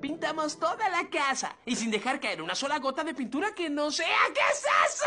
pintamos toda la casa y sin dejar caer una sola gota de pintura que no sea. ¿Qué es eso?